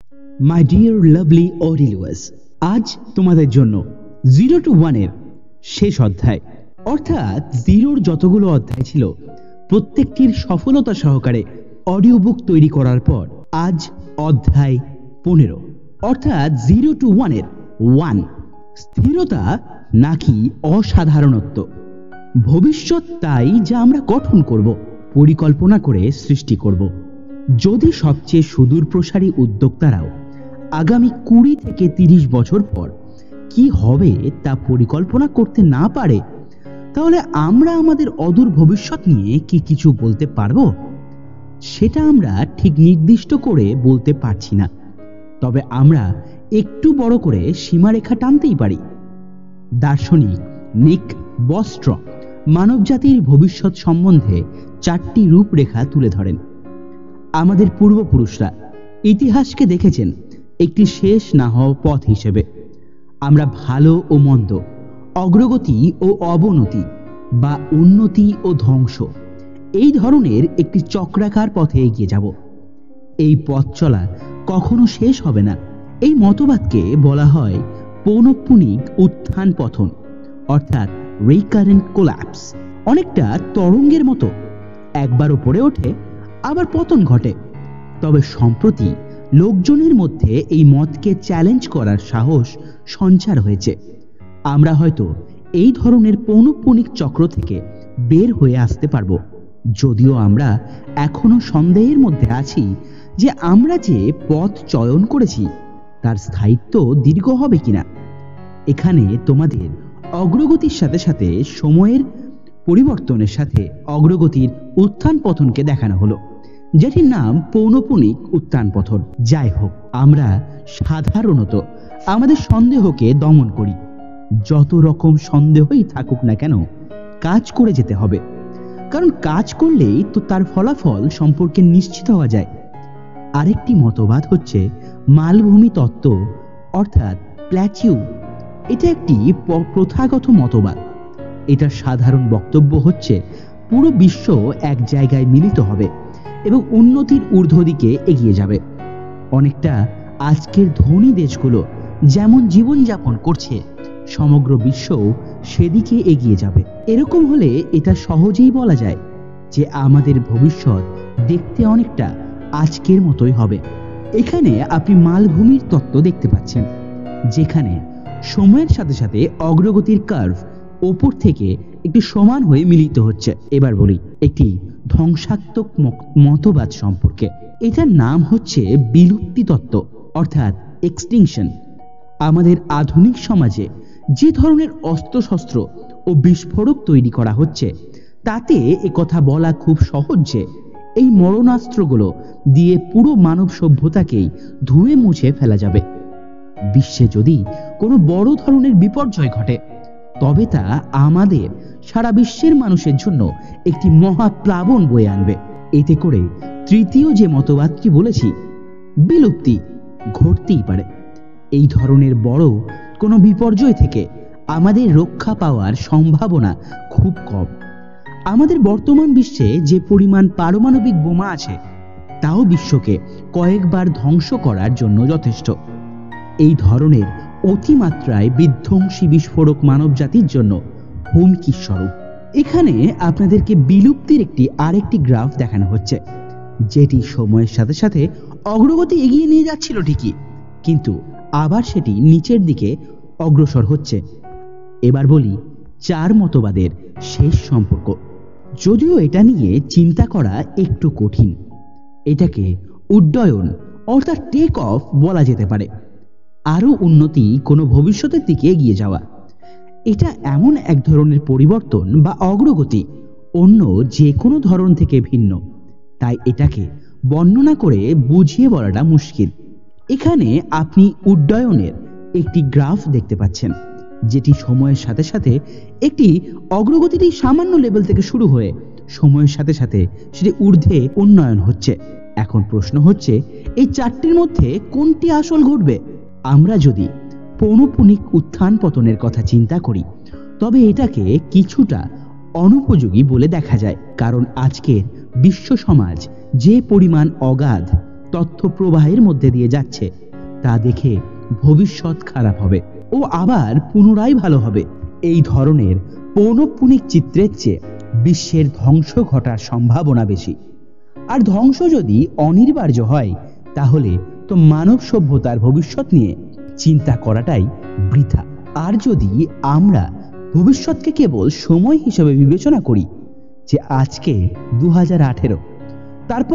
My dear lovely অডিলিওয়ার্স, আজ তোমাদের জন্য 0 to 1 এর শেষ অধ্যায়, অর্থাৎ 0-র যতগুলো অধ্যায় ছিল প্রত্যেকটির সফলতা সহকারে অডিও বুক তৈরি করার পর আজ অধ্যায় 15, অর্থাৎ 0 to 1 এর 1, স্থিরতা নাকি অসাধারণত্ব। ভবিষ্যৎ তাই যা আমরা গঠন করব, পরিকল্পনা করে সৃষ্টি করব। যদি সবচেয়ে সুদূর প্রসারী উদ্যোক্তারাও আগামী 20 থেকে 30 বছর পর কি হবে তা পরিকল্পনা করতে না পারে, তাহলে আমরা আমাদের অদূর ভবিষ্যৎ নিয়ে কি কিছু বলতে পারবো? সেটা আমরা ঠিক নির্দিষ্ট করে বলতে পারছি না, তবে আমরা একটু বড় করে সীমারেখা টানতেই পারি। দার্শনিক নিক বস্ট্রম মানবজাতির ভবিষ্যৎ সম্বন্ধে 4টি রূপরেখা তুলে ধরেন। আমাদের পূর্বপুরুষরা ইতিহাসকে দেখেছেন একটি শেষ না হওয়া পথ হিসেবে। আমরা ভালো ও মন্দ, অগ্রগতি ও অবনতি বা উন্নতি ও ধ্বংস, এই ধরনের একটি চক্রাকার পথে এগিয়ে যাব। এই পথ চলা কখনো শেষ হবে না। এই মতবাদকে বলা হয় পৌনঃপুনিক উত্থান পতন, অর্থাৎ রিকারেন্ট কোল্যাপস। অনেকটা তরঙ্গের মতো, একবার উপরে ওঠে আবার পতন ঘটে। তবে সম্প্রতি লোকজনের মধ্যে এই মতকে চ্যালেঞ্জ করার সাহস সঞ্চার হয়েছে। আমরা হয়তো এই ধরনের পৌনঃপুনিক চক্র থেকে বের হয়ে আসতে পারবো, যদিও আমরা এখনো সন্দেহের মধ্যে আছি যে আমরা যে পথ চয়ন করেছি তার স্থায়িত্ব দীর্ঘ হবে কিনা। এখানে তোমাদের অগ্রগতির সাথে সাথে সময়ের পরিবর্তনের সাথে অগ্রগতির উত্থান পতনকে দেখানো হলো, যেটির নাম পৌনঃপুনিক উত্থান পতন। যাই হোক, আমরা সাধারণত আমাদের সন্দেহকে দমন করি। যত রকম সন্দেহই থাকুক না কেন, কাজ করে যেতে হবে, কারণ কাজ করলেই তো তার ফলাফল সম্পর্কে নিশ্চিত হওয়া যায়। আরেকটি মতবাদ হচ্ছে মালভূমি তত্ত্ব, অর্থাৎ প্ল্যাটিউ। এটা একটি প্রথাগত মতবাদ। এটার সাধারণ বক্তব্য হচ্ছে পুরো বিশ্ব এক জায়গায় মিলিত হবে এবং উন্নতির ঊর্ধ্ব দিকে এগিয়ে যাবে। অনেকটা আজকের ধনী দেশগুলো যেমন জীবনযাপন করছে, সমগ্র বিশ্বও সেদিকে এগিয়ে যাবে। এরকম হলে এটা সহজেই বলা যায় যে আমাদের ভবিষ্যৎ দেখতে অনেকটা আজকের মতোই হবে। এখানে আপনি মালভূমির তত্ত্ব দেখতে পাচ্ছেন, যেখানে সময়ের সাথে সাথে অগ্রগতির কার্ভ ওপর থেকে একটু সমান হয়ে মিলিত হচ্ছে। এবার বলি একটি ধ্বংসাত্মক মতবাদ সম্পর্কে। এটার নাম হচ্ছে বিলুপ্তি তত্ত্ব, অর্থাৎ এক্সটিংশন। আমাদের আধুনিক সমাজে যে ধরনের অস্ত্রশস্ত্র ও বিস্ফোরক তৈরি করা হচ্ছে, তাতে একথা বলা খুব সহজ যে এই মরণাস্ত্রগুলো দিয়ে পুরো মানব সভ্যতাকেই ধুয়ে মুছে ফেলা যাবে। বিশ্বে যদি কোনো বড় ধরনের বিপর্যয় ঘটে, তবে তা আমাদের সারা বিশ্বের মানুষের জন্য একটি মহাপ্লাবন বয়ে আনবে। এতে করে তৃতীয় যে মতবাদটি বলেছি, বিলুপ্তি, ঘটতেই পারে। এই ধরনের বড় কোনো বিপর্যয় থেকে আমাদের রক্ষা পাওয়ার সম্ভাবনা খুব কম। আমাদের বর্তমান বিশ্বে যে পরিমাণ পারমাণবিক বোমা আছে, তাও বিশ্বকে কয়েকবার ধ্বংস করার জন্য যথেষ্ট। এই ধরনের অতিমাত্রায় বিধ্বংসী বিস্ফোরক মানব জাতির জন্য হুমকি স্বরূপ। এখানে আপনাদেরকে বিলুপ্তির আরেকটি গ্রাফ দেখানো হচ্ছে, যেটি সময়ের সাথে সাথে অগ্রগতি এগিয়ে নিয়ে যাচ্ছিল ঠিকই, কিন্তু আবার সেটি নিচের দিকে অগ্রসর হচ্ছে। এবার বলি 4 মতবাদের শেষ সম্পর্ক। যদিও এটা নিয়ে চিন্তা করা একটু কঠিন, এটাকে উড্ডয়ন অর্থাৎ টেক অফ বলা যেতে পারে। আরো উন্নতি, কোনো ভবিষ্যতের দিকে এগিয়ে যাওয়া, এটা এমন এক ধরনের পরিবর্তন বা অগ্রগতি, অন্য যে কোনো ধরন থেকে ভিন্ন। তাই এটাকে বর্ণনা করে বুঝিয়ে বলাটা মুশকিল। এখানে আপনি উড্ডয়নের একটি গ্রাফ দেখতে পাচ্ছেন, যেটি সময়ের সাথে সাথে একটি অগ্রগতিটি সামান্য লেভেল থেকে শুরু হয়ে সময়ের সাথে সাথে সেটি ঊর্ধ্বে উন্নয়ন হচ্ছে। এখন প্রশ্ন হচ্ছে, এই 4টির মধ্যে কোনটি আসল ঘটবে? আমরা যদি পৌনঃপুনিক উত্থান পতনের কথা চিন্তা করি, তবে এটাকে কিছুটা অনুপযোগী বলে দেখা যায়, কারণ আজকের বিশ্ব সমাজ যে পরিমাণ অগাধ, তথ্য প্রবাহের মধ্যে দিয়ে যাচ্ছে তা দেখে ভবিষ্যৎ খারাপ হবে ও আবার পুনরায় ভালো হবে। এই ধরনের পৌনঃপুনিক চিত্রের চেয়ে বিশ্বের ধ্বংস ঘটার সম্ভাবনা বেশি। আর ধ্বংস যদি অনিবার্য হয় তাহলে তো মানব সভ্যতার ভবিষ্যৎ নিয়ে চিন্তা করাটাই বৃথা। আর যদি আমরা ভবিষ্যৎকে কেবল সময় হিসেবে বিবেচনা করি যে আজকে 2018, তারপর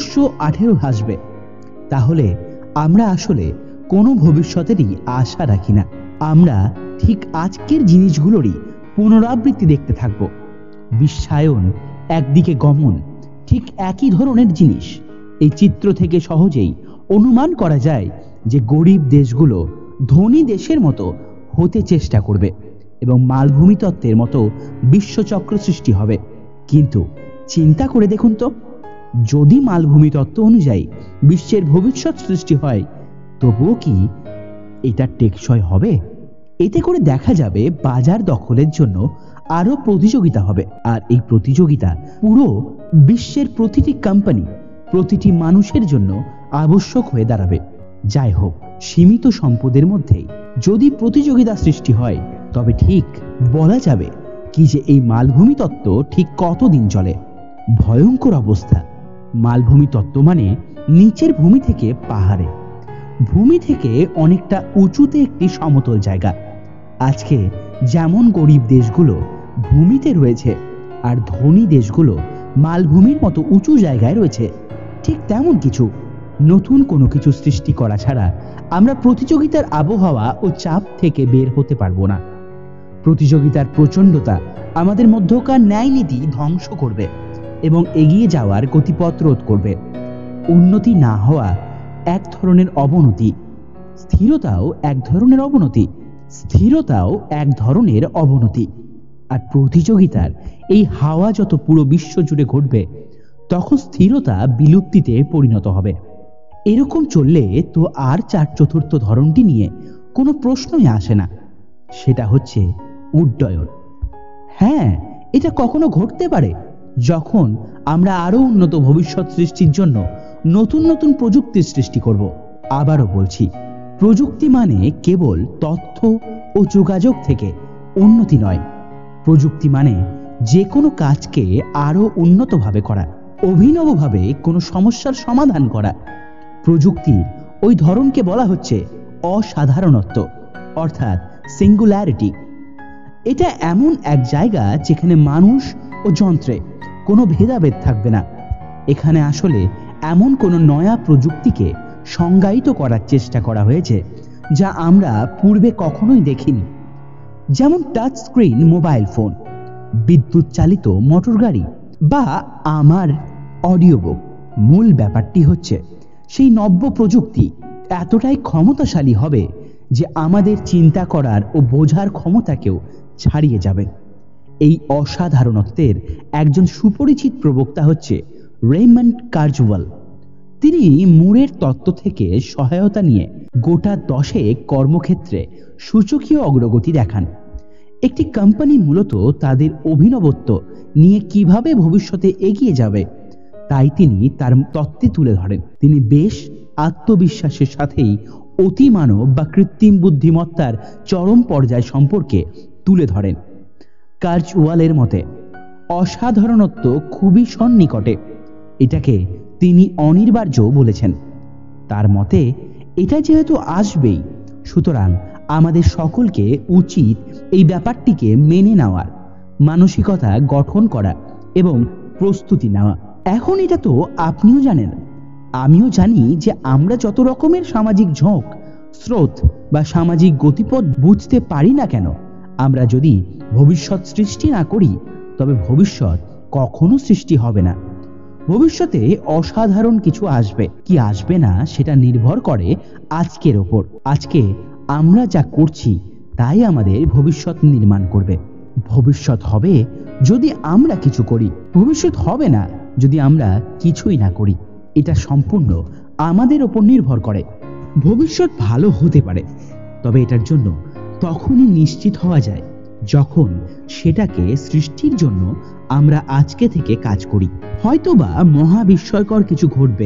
2118 আসবে, তাহলে আমরা আসলে কোনো ভবিষ্যতেরই আশা রাখি না। আমরা ঠিক আজকের জিনিসগুলোরই পুনরাবৃত্তি দেখতে থাকব। বিশ্বায়ন, একদিকে গমন, ঠিক একই ধরনের জিনিস। এই চিত্র থেকে সহজেই অনুমান করা যায় যে গরিব দেশগুলো ধনী দেশের মতো হতে চেষ্টা করবে এবং মালভূমি তত্ত্বের মতো বিশ্বচক্র সৃষ্টি হবে। কিন্তু চিন্তা করে দেখুন তো, যদি মালভূমি তত্ত্ব অনুযায়ী বিশ্বের ভবিষ্যৎ সৃষ্টি হয়, তবুও কি এটা টেকসই হবে? এতে করে দেখা যাবে বাজার দখলের জন্য আরো প্রতিযোগিতা হবে, আর এই প্রতিযোগিতা পুরো বিশ্বের প্রতিটি কোম্পানি, প্রতিটি মানুষের জন্য আবশ্যক হয়ে দাঁড়াবে। যাই হোক, সীমিত সম্পদের মধ্যে যদি প্রতিযোগিতা সৃষ্টি হয়, তবে ঠিক বলা যাবে কি যে এই মালভূমি তত্ত্ব ঠিক কতদিন চলে। ভয়ঙ্কর অবস্থা। মালভূমি তত্ত্ব মানে নিচের ভূমি থেকে পাহাড়ে, ভূমি থেকে অনেকটা উঁচুতে একটি সমতল জায়গা। আজকে যেমন গরিব দেশগুলো ভূমিতে রয়েছে আর ধনী দেশগুলো মালভূমির মতো উঁচু জায়গায় রয়েছে, ঠিক তেমন কিছু। নতুন কোনো কিছু সৃষ্টি করা ছাড়া আমরা প্রতিযোগিতার আবহাওয়া ও চাপ থেকে বের হতে পারবো না। প্রতিযোগিতার প্রচণ্ডতা আমাদের মধ্যকার ন্যায় নীতি ধ্বংস করবে এবং এগিয়ে যাওয়ার গতিপথ রোধ করবে। উন্নতি না হওয়া এক ধরনের অবনতি, স্থিরতাও এক ধরনের অবনতি, স্থিরতাও এক ধরনের অবনতি। আর প্রতিযোগিতার এই হাওয়া যত পুরো বিশ্ব জুড়ে ঘটবে, তখন স্থিরতা বিলুপ্তিতে পরিণত হবে। এরকম চললে তো আর 4/4 ধরনটি নিয়ে কোনো প্রশ্নই আসে না, সেটা হচ্ছে উড্ডয়ন। হ্যাঁ, এটা কখনো ঘটতে পারে যখন আমরা আরো উন্নত ভবিষ্যৎ সৃষ্টির জন্য নতুন নতুন প্রযুক্তির সৃষ্টি করব। আবারও বলছি, প্রযুক্তি মানে কেবল তথ্য ও যোগাযোগ থেকে উন্নতি নয়। প্রযুক্তি মানে যে কোনো কাজকে আরো উন্নতভাবে করা, অভিনবভাবে কোনো সমস্যার সমাধান করা। প্রযুক্তির ওই ধরনকে বলা হচ্ছে অসাধারণত্ব, অর্থাৎ সিঙ্গুলারিটি। এটা এমন এক জায়গা যেখানে মানুষ ও যন্ত্রে কোনো ভেদাভেদ থাকবে না। এখানে আসলে এমন কোনো নয়া প্রযুক্তিকে সংজ্ঞায়িত করার চেষ্টা করা হয়েছে যা আমরা পূর্বে কখনোই দেখিনি। যেমন টাচ স্ক্রিন মোবাইল ফোন, বিদ্যুৎ চালিত মোটর গাড়ি বা আমার অডিও বুক। মূল ব্যাপারটি হচ্ছে সেই নব্য প্রযুক্তি এতটাই ক্ষমতাশালী হবে যে আমাদের চিন্তা করার ও বোঝার ক্ষমতাকেও ছাড়িয়ে যাবে। এই অসাধারণত্বের একজন সুপরিচিত প্রবক্তা হচ্ছে রেইমন্ড কার্জওয়াল। তিনি মুরের তত্ত্ব থেকে সহায়তা নিয়ে গোটা 10 কর্মক্ষেত্রে সূচকীয় অগ্রগতি দেখান। একটি কোম্পানি মূলত তাদের অভিনবত্ব নিয়ে কিভাবে ভবিষ্যতে এগিয়ে যাবে তাই তিনি তার তত্ত্বে তুলে ধরেন। তিনি বেশ আত্মবিশ্বাসের সাথেই অতিমানব বা কৃত্রিম বুদ্ধিমত্তার চরম পর্যায় সম্পর্কে তুলে ধরেন। কার্জওয়ালের মতে অসাধারণত্ব খুবই সন্নিকটে, এটাকে তিনি অনিবার্য বলেছেন। তার মতে এটা যেহেতু আসবেই, সুতরাং আমাদের সকলকে উচিত এই ব্যাপারটিকে মেনে নেওয়ার, মানসিকতা গঠন করা এবং প্রস্তুতি নেওয়া। এখন এটা তো আপনিও জানেন, আমিও জানি যে আমরা যত রকমের সামাজিক ঝোঁক, স্রোত বা সামাজিক গতিপথ বুঝতে পারি না কেন, আমরা যদি ভবিষ্যৎ সৃষ্টি না করি তবে ভবিষ্যৎ কখনো সৃষ্টি হবে না। ভবিষ্যতে অসাধারণ কিছু আসবে কি আসবে না সেটা নির্ভর করে আজকের ওপর। আজকে আমরা যা করছি তাই আমাদের ভবিষ্যৎ নির্মাণ করবে। ভবিষ্যৎ হবে যদি আমরা কিছু করি, ভবিষ্যৎ হবে না যদি আমরা কিছুই না করি। এটা সম্পূর্ণ আমাদের ওপর নির্ভর করে। ভবিষ্যৎ ভালো হতে পারে, তবে এটার জন্য তখনই নিশ্চিত হওয়া যায় যখন সেটাকে সৃষ্টির জন্য আমরা আজকে থেকে কাজ করি। হয়তোবা মহাবিস্ময়কর কিছু ঘটবে,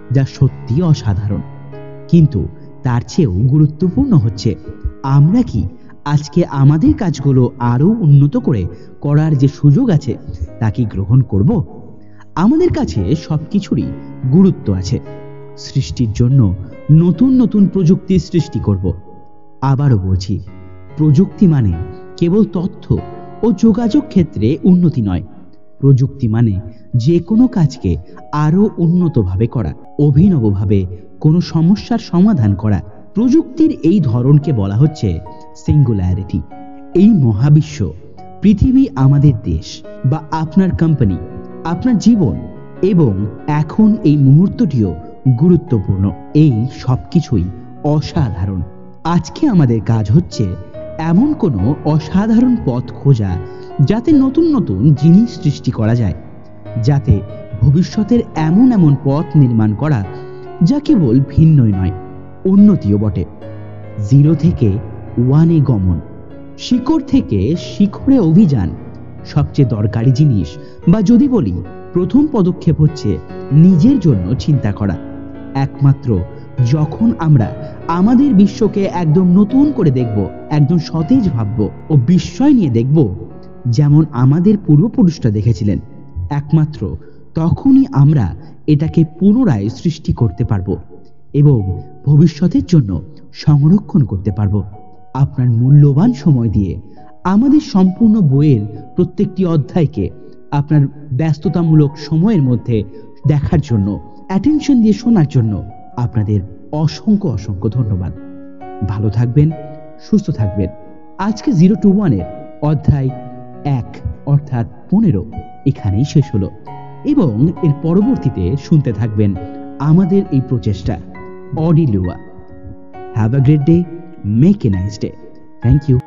যা সত্যি অসাধারণ। কিন্তু তার চেয়েও গুরুত্বপূর্ণ হচ্ছে আমরা কি আজকে আমাদের কাজগুলো আরো উন্নত করে করার যে সুযোগ আছে তা কি গ্রহণ করব? আমাদের কাছে সবকিছুরই গুরুত্ব আছে। সৃষ্টির জন্য নতুন নতুন প্রযুক্তির সৃষ্টি করব। আবারও বলছি, প্রযুক্তি মানে কেবল তথ্য ও যোগাযোগ ক্ষেত্রে উন্নতি নয়। প্রযুক্তি মানে যে কোনো কাজকে আরো উন্নতভাবে করা, অভিনবভাবে কোনো সমস্যার সমাধান করা। প্রযুক্তির এই ধরনকে বলা হচ্ছে সিঙ্গুলারিটি। এই মহাবিশ্ব, পৃথিবী, আমাদের দেশ বা আপনার কোম্পানি, আপনার জীবন এবং এখন এই মুহূর্তটিও গুরুত্বপূর্ণ। এই সবকিছুই অসাধারণ। আজকে আমাদের কাজ হচ্ছে এমন কোনো অসাধারণ পথ খোঁজা যাতে নতুন নতুন জিনিস সৃষ্টি করা যায়, যাতে ভবিষ্যতের এমন এমন পথ নির্মাণ করা যা কেবল ভিন্নই নয়, উন্নতিও বটে। জিরো থেকে ওয়ানে গমন, শিকড় থেকে শিখরে অভিযান। সবচেয়ে দরকারি জিনিস, বা যদি বলি প্রথম পদক্ষেপ, হচ্ছে নিজের জন্য চিন্তা করা। একমাত্র যখন আমরা আমাদের বিশ্বকে একদম নতুন করে দেখব, একদম সতেজ ভাবব ও বিস্ময় নিয়ে দেখব, যেমন আমাদের পূর্বপুরুষরা দেখেছিলেন, একমাত্র তখনই আমরা এটাকে পুনরায় সৃষ্টি করতে পারব এবং ভবিষ্যতের জন্য সংরক্ষণ করতে পারব। আপনার মূল্যবান সময় দিয়ে আমাদের সম্পূর্ণ বইয়ের প্রত্যেকটি অধ্যায়কে আপনার ব্যস্ততামূলক সময়ের মধ্যে দেখার জন্য, অ্যাটেনশন দিয়ে শোনার জন্য আপনাদের অসংখ্য অসংখ্য ধন্যবাদ। ভালো থাকবেন, সুস্থ থাকবেন। আজকে 0 to 1 এর অধ্যায় 1 অর্থাৎ 15 এখানেই শেষ হলো এবং এর পরবর্তীতে শুনতে থাকবেন আমাদের এই প্রচেষ্টা অডিলুয়া। Have a great day, make a nice day. Thank you.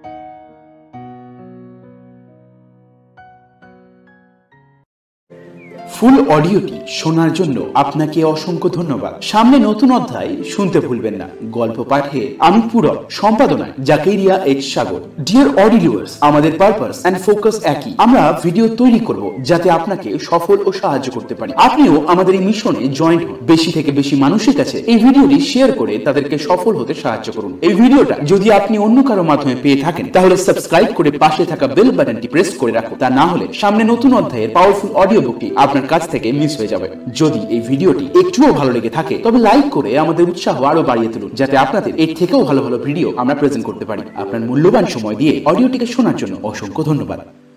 Full অডিওটি শোনার জন্য আপনাকে অসংখ্য ধন্যবাদ। সামনে নতুন অধ্যায় শুনতে ভুলবেন না। গল্প পাঠে আমি পুরব, সম্পাদনায় জাকেরিয়া এইচ সাগর। ডিয়ার অডিলিভার্স, আমাদের পারপাস এন্ড ফোকাস একই। আমরা ভিডিও তৈরি করব যাতে আপনাকে সফল ও সাহায্য করতে পারি। আপনিও আমাদের এই মিশনে জয়েন্ট হন। বেশি থেকে বেশি মানুষের কাছে এই ভিডিওটি শেয়ার করে তাদেরকে সফল হতে সাহায্য করুন। এই ভিডিওটা যদি আপনি অন্য কারো মাধ্যমে পেয়ে থাকেন তাহলে সাবস্ক্রাইব করে পাশে থাকা বেল বাটনটি প্রেস করে রাখুন। তা না হলে সামনে নতুন অধ্যায়ের পাওয়ারফুল অডিও বুকটি আপনার কাছ থেকে মিস হয়ে যাবে। যদি এই ভিডিওটি একটুও ভালো লেগে থাকে তবে লাইক করে আমাদের উৎসাহ আরো বাড়িয়ে তুলুন, যাতে আপনাদের এর থেকেও ভালো ভালো ভিডিও আমরা প্রেজেন্ট করতে পারি। আপনার মূল্যবান সময় দিয়ে অডিওটিকে শোনার জন্য অসংখ্য ধন্যবাদ।